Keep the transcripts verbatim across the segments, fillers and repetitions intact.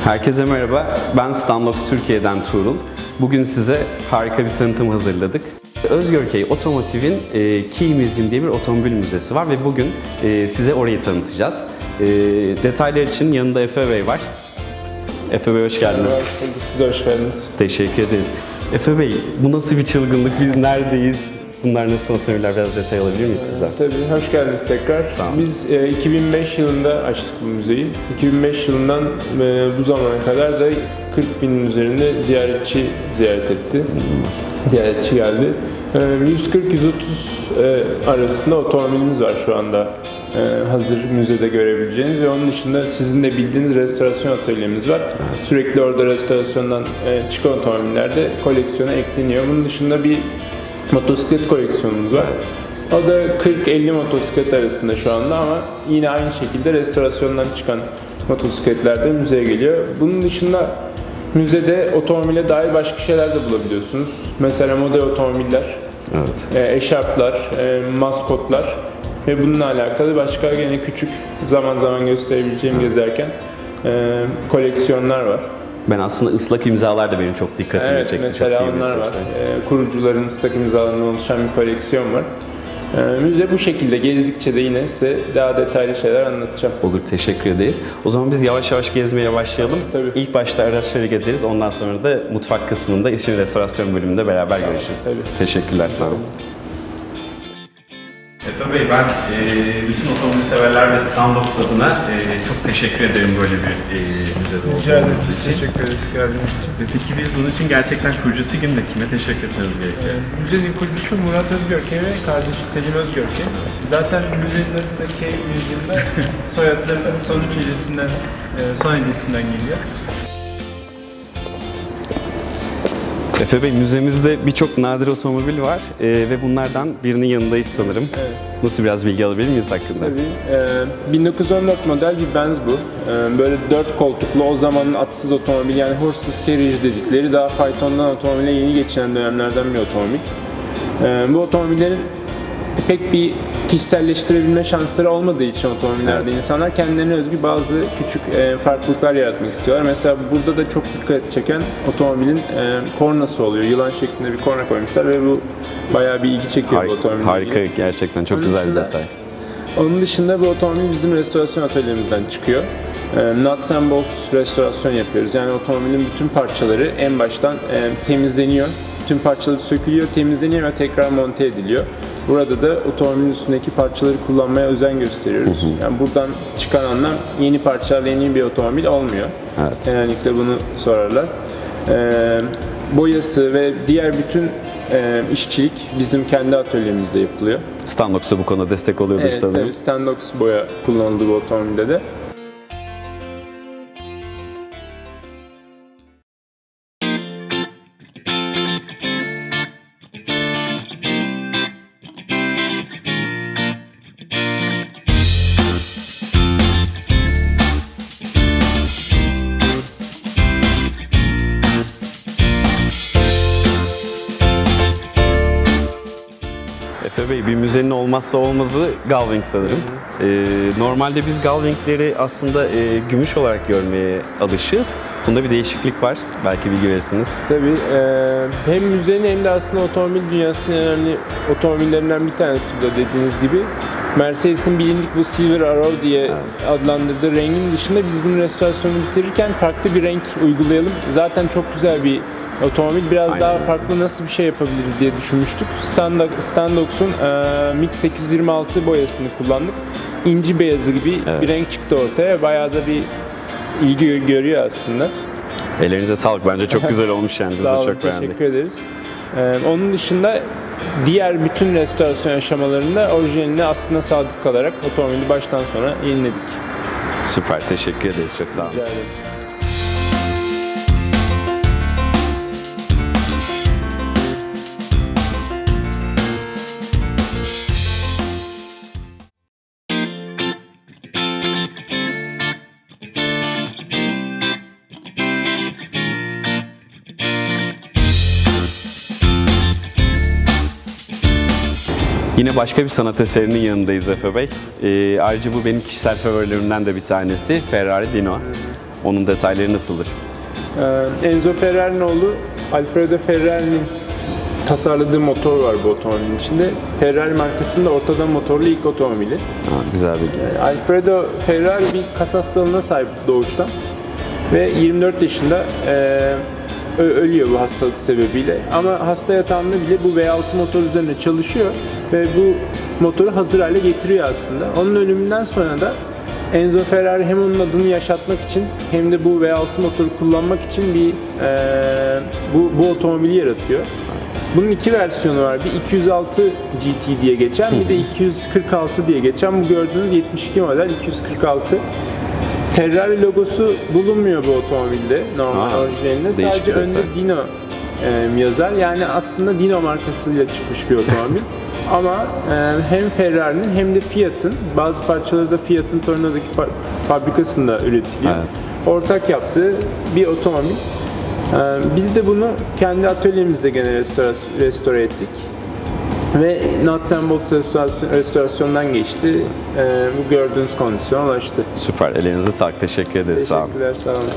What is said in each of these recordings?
Herkese merhaba, ben Standox Türkiye'den Tuğrul. Bugün size harika bir tanıtım hazırladık. Özgörkey Otomotiv'in e, Key Museum diye bir otomobil müzesi var ve bugün e, size orayı tanıtacağız. E, detaylar için yanında Efe Bey var. Efe Bey hoş geldiniz. Merhaba, siz de hoş geldiniz. Teşekkür ederiz. Efe Bey, bu nasıl bir çılgınlık? Biz neredeyiz? Bunlar nasıl otomobiller? Biraz detay alabilir miyiz sizden? Tabii, hoş geldiniz tekrar. Biz e, iki bin beş yılında açtık bu müzeyi. iki bin beş yılından e, bu zamana kadar da kırk binin üzerinde ziyaretçi ziyaret etti. Ziyaretçi geldi. E, yüz kırk yüz otuz e, arasında otomobilimiz var şu anda. E, hazır müzede görebileceğiniz ve onun dışında sizin de bildiğiniz restorasyon atölyemiz var. Evet. Sürekli orada restorasyondan e, çıkan otomobiller de koleksiyona ekleniyor. Bunun dışında bir motosiklet koleksiyonumuz var. O da kırk elli motosiklet arasında şu anda ama yine aynı şekilde restorasyondan çıkan motosikletler de müzeye geliyor. Bunun dışında müzede otomobile dair başka şeyler de bulabiliyorsunuz. Mesela model otomobiller, evet. e, eşarplar, e, maskotlar ve bununla alakalı başka yine küçük zaman zaman gösterebileceğim gezerken e, koleksiyonlar var. Ben aslında ıslak imzalar da benim çok dikkatimi evet, çekti. Mesela çok onlar var. E, kurucuların ıslak imzalarından oluşan bir koleksiyon var. E, müze bu şekilde. Gezdikçe de yine size daha detaylı şeyler anlatacağım. Olur, teşekkür ederiz. O zaman biz yavaş yavaş gezmeye başlayalım. Tabii. İlk başta araçları gezeriz. Ondan sonra da mutfak kısmında, işin restorasyon bölümünde beraber tamam, görüşürüz. Tabii. Teşekkürler, sağ olun. Efe Bey, ben e, bütün otomobil severler ve Standox adına e, çok teşekkür ederim böyle bir e, müzede olduğunuz için. Teşekkür ederiz geldiğiniz için. Peki biz bunun için gerçekten kurucusu kimdi? Kime teşekkür etmemiz gerekiyor? E, müzenin kurucusu Murat Özgörkey ve kardeşi Selim Özgörkey. Zaten müzenin adındaki yüzyılda soyadlarının son üç hecesinden, e, son hecesinden geliyor. Efe Bey, müzemizde birçok nadir otomobil var ee, ve bunlardan birinin yanındayız sanırım. Evet. Nasıl biraz bilgi alabilir miyiz hakkında? Tabii. Ee, bin dokuz yüz on dört model bir Benz bu. Ee, böyle dört koltuklu, o zamanın atsız otomobil, yani horseless carriage dedikleri, daha faytondan otomobile yeni geçen dönemlerden bir otomobil. Ee, bu otomobillerin pek bir kişiselleştirebilme şansları olmadığı için otomobillerde evet. insanlar kendilerine özgü bazı küçük e, farklılıklar yaratmak istiyorlar. Mesela burada da çok dikkat çeken otomobilin e, kornası oluyor. Yılan şeklinde bir korna koymuşlar ve bu bayağı bir ilgi çekiyor Har bu otomobil. Harika, ilgili. Gerçekten çok onun güzel dışında, bir detay. Onun dışında bu otomobil bizim restorasyon atölyemizden çıkıyor. E, nuts and bolts restorasyon yapıyoruz. Yani otomobilin bütün parçaları en baştan e, temizleniyor. Bütün parçaları sökülüyor, temizleniyor ve tekrar monte ediliyor. Burada da otomobilin üstündeki parçaları kullanmaya özen gösteriyoruz. Hı hı. Yani buradan çıkan anlam yeni parçalarla yeni bir otomobil olmuyor. Evet. Genellikle bunu sorarlar. Ee, boyası ve diğer bütün e, işçilik bizim kendi atölyemizde yapılıyor. Standox da bu konuda destek oluyordur evet, sanırım. Evet, Standox boya kullanıldı bu otomobilde de. Efe Bey, bir müzenin olmazsa olmazı Gullwing sanırım. Ee, normalde biz Gullwing'leri aslında e, gümüş olarak görmeye alışığız. Bunda bir değişiklik var. Belki bilgi verirsiniz. Tabii. E, hem müzenin hem de aslında otomobil dünyasının en önemli otomobillerinden bir tanesi bu da dediğiniz gibi. Mercedes'in bilindik bu Silver Arrow diye evet. adlandırdığı rengin dışında biz bunun restorasyonunu bitirirken farklı bir renk uygulayalım. Zaten çok güzel bir otomobil, biraz Aynen. daha farklı nasıl bir şey yapabiliriz diye düşünmüştük. Standox'un e, MiG sekiz yüz yirmi altı boyasını kullandık. İnci beyazı gibi evet. bir renk çıktı ortaya. Bayağı da bir ilgi görüyor aslında. Ellerinize sağlık. Bence çok güzel olmuş yani. Biz de çok teşekkür beğendik. ederiz. Ee, onun dışında diğer bütün restorasyon aşamalarında orijinaline aslında sadık kalarak otomobili baştan sona yeniledik. Süper. Teşekkür ederiz. Çok sağ olun. Rica ederim. Yine başka bir sanat eserinin yanındayız Efe Bey. Ee, ayrıca bu benim kişisel favorilerimden de bir tanesi, Ferrari Dino. Onun detayları nasıldır? Ee, Enzo Ferrari'nin oğlu Alfredo Ferrari'nin tasarladığı motor var bu otomobilin içinde. Ferrari markasının da ortadan motorlu ilk otomobili. Ha, güzel bilgi. Ee, Alfredo Ferrari bir kas hastalığına sahip doğuştan ve yirmi dört yaşında e, ölüyor bu hastalık sebebiyle. Ama hasta yatağında bile bu V altı motor üzerine çalışıyor ve bu motoru hazır hale getiriyor aslında. Onun ölümünden sonra da Enzo Ferrari hem onun adını yaşatmak için hem de bu V altı motoru kullanmak için bir e, bu, bu otomobili yaratıyor. Bunun iki versiyonu var. Bir iki yüz altı G T diye geçen, bir de iki yüz kırk altı diye geçen. Bu gördüğünüz yetmiş iki model iki yüz kırk altı. Ferrari logosu bulunmuyor bu otomobilde normal Aa, orijinalinde. Sadece önde Dino e, yazar. Yani aslında Dino markasıyla çıkmış bir otomobil. Ama e, hem Ferrari'nin hem de Fiat'ın, bazı parçaları da Fiat'ın Torino'daki fabrikasında üretiliyor. Evet. Ortak yaptığı bir otomobil. E, biz de bunu kendi atölyemizde gene restore, restore ettik. Ve Nuts and Bolts restorasyon, restorasyondan geçti. E, bu gördüğünüz kondisyona ulaştı. Süper. Elinize sağlık. Teşekkür ederiz. Teşekkürler. Sağ olun. Sağ olun.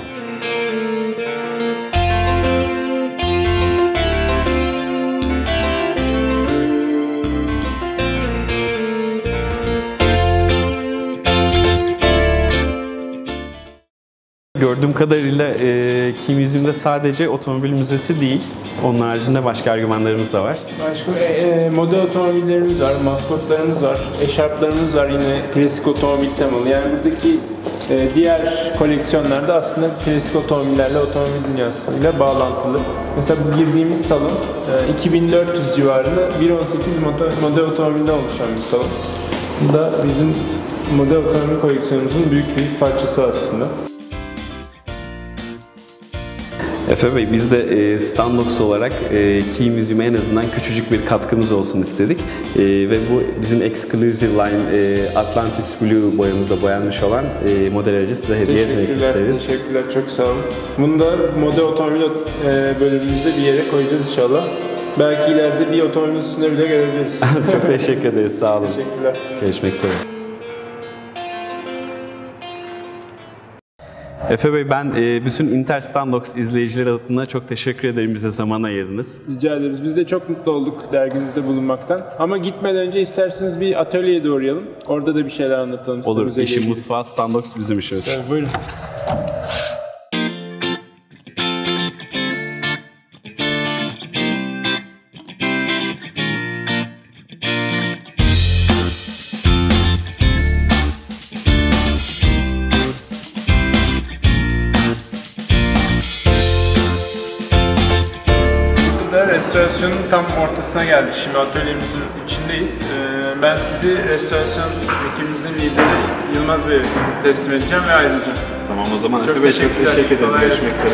Gördüğüm kadarıyla e, Key Museum'da sadece otomobil müzesi değil, onun haricinde başka argümanlarımız da var. Başka e, e, model otomobillerimiz var, maskotlarımız var, eşarplarımız var, yine klasik otomobil temalı. Yani buradaki e, diğer koleksiyonlarda aslında klasik otomobillerle, otomobil dünyasıyla bağlantılı. Mesela bu girdiğimiz salon e, iki bin dört yüz civarında bir on sekiz model, model otomobilden oluşan bir salon. Bu da bizim model otomobil koleksiyonumuzun büyük bir parçası aslında. Efe Bey, biz de e, Standox olarak e, Key Museum'a en azından küçücük bir katkımız olsun istedik. E, ve bu bizim Exclusive Line e, Atlantis Blue boyamızda boyanmış olan e, model aracı size hediye etmek isteriz. Teşekkürler, çok sağ olun. Bunu da model otomobil e, bölümümüzde bir yere koyacağız inşallah. Belki ileride bir otomobilin üstüne bile gelebiliriz. Çok teşekkür ederiz, sağ olun. Teşekkürler. Görüşmek üzere. Efe Bey, ben e, bütün Interstandox izleyicileri adına çok teşekkür ederim, bize zaman ayırdınız. Rica ederiz. Biz de çok mutlu olduk derginizde bulunmaktan. Ama gitmeden önce isterseniz bir atölyeye de uğrayalım. Orada da bir şeyler anlatalım. Olur, işin mutfağı, Standox bizim işimiz. Evet, buyurun. Restorasyonun tam ortasına geldik. Şimdi atölyemizin içindeyiz. Ben sizi restorasyon ekibimizin lideri Yılmaz Bey'e teslim edeceğim ve ayrılacağım. Tamam, o zaman Efe Bey, çok teşekkür ederiz. Görüşmek üzere.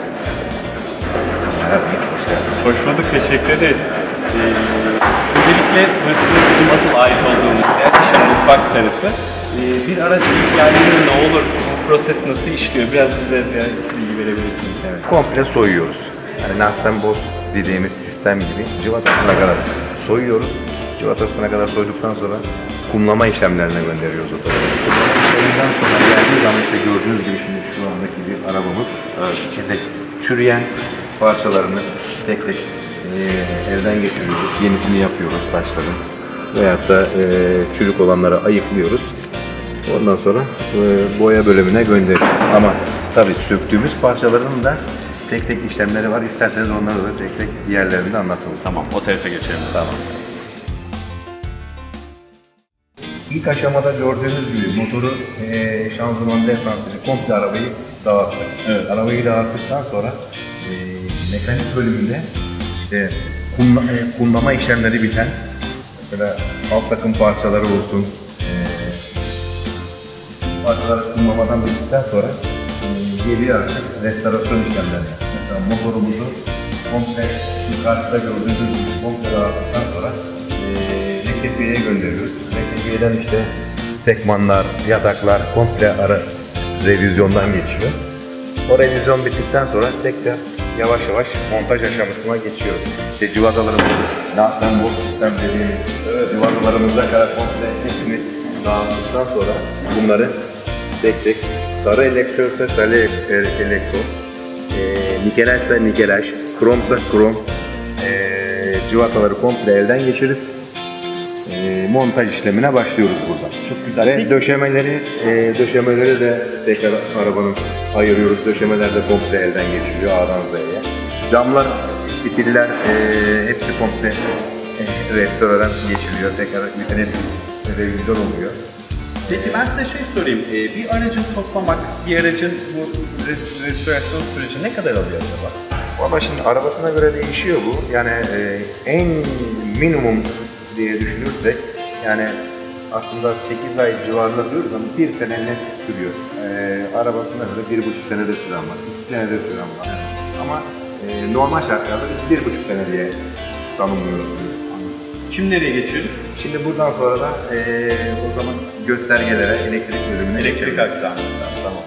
Hoş bulduk, teşekkür ederiz. Ee, öncelikle burası bizim asıl ait olduğumuz yer, dışarı mutfak tarafı. Ee, bir araç geldiğinde ne olur, bu proses nasıl işliyor? Biraz bize biraz bilgi verebilirsiniz. Evet, komple soyuyoruz. Yani Nuts and Bolts dediğimiz sistem gibi cıvatasına kadar soyuyoruz. Cıvatasına kadar soyduktan sonra kumlama işlemlerine gönderiyoruz otomobil'i. Kumlama işleminden sonra geldiği zaman işte gördüğünüz gibi şimdi şu andaki bir arabamız evet. içinde çürüyen parçalarını tek tek e, evden geçiriyoruz. Yenisini yapıyoruz saçların. Veyahut da e, çürük olanları ayıklıyoruz. Ondan sonra e, boya bölümüne gönderiyoruz. Ama tabii söktüğümüz parçaların da tek tek işlemleri var. İsterseniz onları da tek tek diğerlerini anlatalım. Tamam, o tarafa geçelim. Tamam. İlk aşamada gördüğünüz gibi motoru, e, şanzıman, diferansiyeli, komple arabayı dağıttık. Evet. Arabayı dağıttıktan sonra e, mekanik bölümünde işte kumla, e, kumlama işlemleri biten, mesela alt takım parçaları olsun, e, parçaları kumlamadan bittikten sonra e, geriye artık restorasyon işlemleri. Mesela motorumuzu komple karşıda gördüğünüz gibi komple dağıttıktan sonra e, rektifiyeye gönderiyoruz. Rektifiyeden işte sekmanlar, yataklar komple ara revizyondan geçiyor. O revizyon bittikten sonra tekrar yavaş yavaş montaj aşamasına geçiyoruz. İşte civatalarımızı, Nuts and Bolts sistem dediğimiz evet, civatalarımıza kadar komple hepsini dağıttıktan sonra bunları tek tek Sarı elektronsa sarı elektron, e, nikelajsa nikelaj, kromsa krom, e, cıvataları komple elden geçirip e, montaj işlemine başlıyoruz burada. Çok güzel. Ve döşemeleri, e, döşemeleri de tekrar arabanın ayırıyoruz. Döşemeler de komple elden geçiriyor A'dan Z'ye. Camlar, fitiller e, hepsi komple e, restoradan geçiriyor. Tekrar bütün hepsi revizyon oluyor. Peki ben size şey sorayım. Ee, bir aracın toplamak, bir aracın bu res- restorasyon süreci ne kadar alıyor acaba? Ama şimdi arabasına göre değişiyor bu. Yani e, en minimum diye düşünürsek yani aslında sekiz ay civarında diyoruz ama bir sene net sürüyor. E, arabasına göre bir buçuk senede süren var, iki senede süren var. Ama e, normal şartlarda biz bir buçuk sene diye tanımlıyoruz. Şimdi nereye geçiyoruz? Şimdi buradan sonra da e, o zaman göstergelere, elektrik bölümüne Elektrik aksamı. Tamam.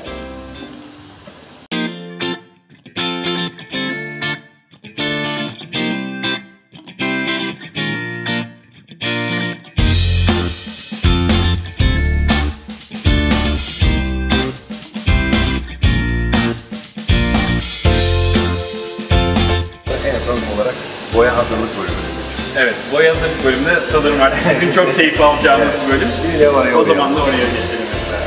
En son olarak boya hazırlık bölümü. Evet, boya hazırlık bölümünde sanırım artık bizim çok keyif alacağımız bölüm. O zaman da oraya geçelim.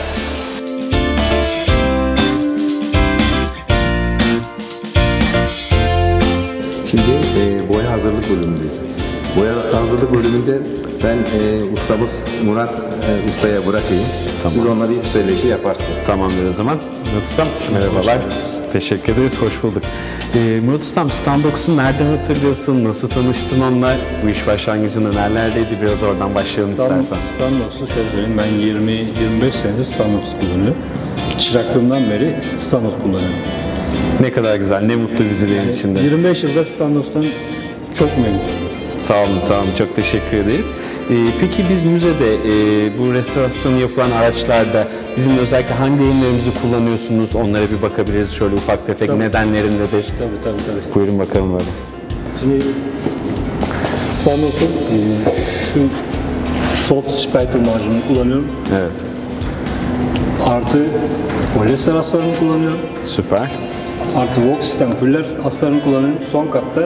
Şimdi e, boya hazırlık bölümündeyiz. Boya hazırlık bölümünde ben e, ustamız Murat e, Usta'ya bırakayım. Tamam. Siz onları söyleşi yaparsınız. Tamamdır o zaman. Murat Ustam, merhabalar. Teşekkür ederiz, hoş bulduk. Ee, Murat Ustam, Standox'u nereden hatırlıyorsun, nasıl tanıştın onunla, bu iş başlangıcında nerelerdeyddi, biraz oradan başlayalım istersen. Standox'u şöyle söyleyeyim, ben yirmi yirmi beş senedir Standox kullanıyorum. Çıraklığımdan beri Standox kullanıyorum. Ne kadar güzel, ne mutlu bizi benim için de. yirmi beş yılda Standox'tan çok memnunum. Sağ olun, sağ olun. Çok teşekkür ederiz. Ee, peki biz müzede e, bu restorasyonu yapılan araçlarda bizim özellikle hangi ürünlerimizi kullanıyorsunuz? Onlara bir bakabiliriz. Şöyle ufak tefek Tabii. nedenlerindedir. Tabii tabii tabii. Buyurun bakalım böyle. Şimdi Standox'un e, şu soft spider macununu kullanıyorum. Evet. Artı polyester aslarını kullanıyorum. Süper. Artı Vox sistem fuller aslarını kullanıyorum. Son katta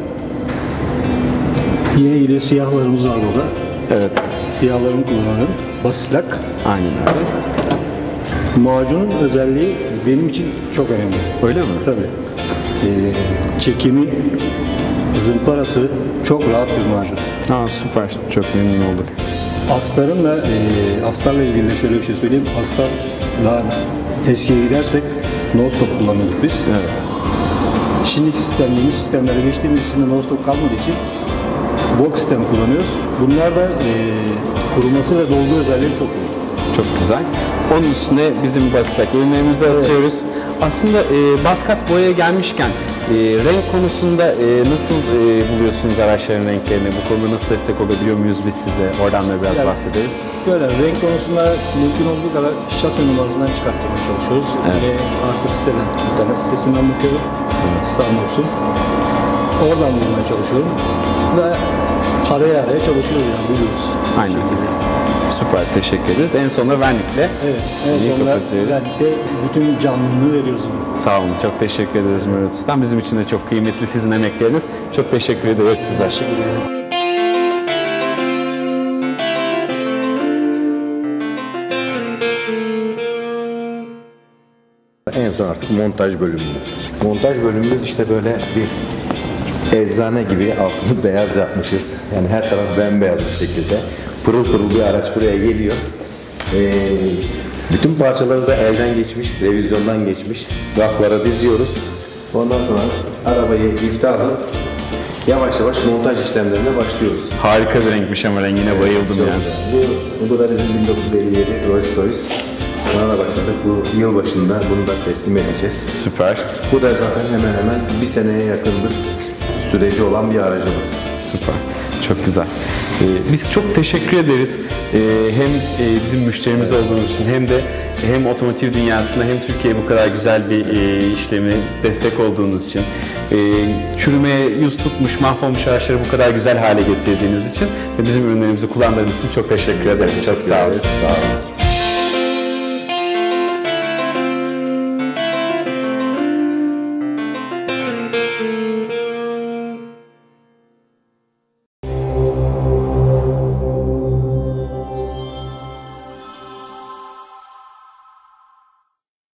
yine yine siyahlarımız var burada. Evet. Siyahlarını kullanıyorum. Basislak. Aynen öyle. Macunun özelliği benim için çok önemli. Öyle mi? Tabii. Ee, çekimi, zımparası çok rahat bir macun. Aa, süper. Çok memnun olduk. Astarın da, e, astarla ilgili de şöyle bir şey söyleyeyim. Astar daha eskiye gidersek no-stop kullanıyorduk biz. Evet. Şimdiki sistem, yeni sistemlere geçtiğimiz için de no-stop kalmadığı için Vox sistemi kullanıyoruz. Bunlar da e, kuruması ve dolgu özelliği çok iyi. Çok güzel. Onun üstüne bizim basislak ürünlerimizi atıyoruz. Aslında e, Baskat boyaya gelmişken e, renk konusunda e, nasıl e, buluyorsunuz araçların renklerini? Bu konuda nasıl destek olabiliyor muyuz biz size? Oradan da biraz Yani, bahsederiz. Şöyle renk konusunda mümkün olduğu kadar şase numarasından çıkartmaya çalışıyoruz. Evet. Ve artı siteden, internet sitesinden bakıyorum. Standox'un. Oradan bulmaya çalışıyorum. Ve araya araya çalışıyoruz yani buluyoruz. Aynen. Süper, teşekkür ederiz. En sonunda vernikle Evet, en iyi sonunda kapatıyoruz. de bütün canlılığını veriyoruz ona. Sağ olun, çok teşekkür ederiz Murat Ustam. Bizim için de çok kıymetli sizin emekleriniz. Çok teşekkür ederiz size. Teşekkür ederim. En son artık montaj bölümümüz. Montaj bölümümüz işte böyle bir eczane gibi altını beyaz yapmışız. Yani her taraf bembeyaz bir şekilde. Pırıl pırıl bir araç buraya geliyor. Ee, bütün parçaları da elden geçmiş, revizyondan geçmiş. Raflara diziyoruz. Ondan sonra arabayı iftahla yavaş yavaş montaj işlemlerine başlıyoruz. Harika bir renkmiş ama rengine bayıldım yani. Bu, bu da bizim bin dokuz yüz elli yedi Rolls Royce. Buna da başladık. Bu yıl başında bunu da teslim edeceğiz. Süper. Bu da zaten hemen hemen bir seneye yakındır süreci olan bir aracımız. Süper. Çok güzel. Ee, biz çok teşekkür ederiz. Ee, hem e, bizim müşterimiz olduğunuz için hem de hem otomotiv dünyasında hem Türkiye'ye bu kadar güzel bir e, işlemi destek olduğunuz için, e, çürümeye yüz tutmuş, mahvolmuş araçları bu kadar güzel hale getirdiğiniz için ve bizim ürünlerimizi kullandığınız için çok teşekkür ederim. Çok sağ olun. Sağ olun.